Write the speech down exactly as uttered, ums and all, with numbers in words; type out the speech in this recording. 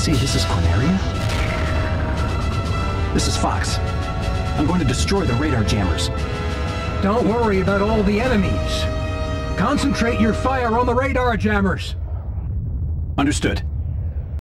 say this is Corneria? This is Fox. I'm going to destroy the radar jammers. Don't worry about all the enemies. Concentrate your fire on the radar jammers. Understood.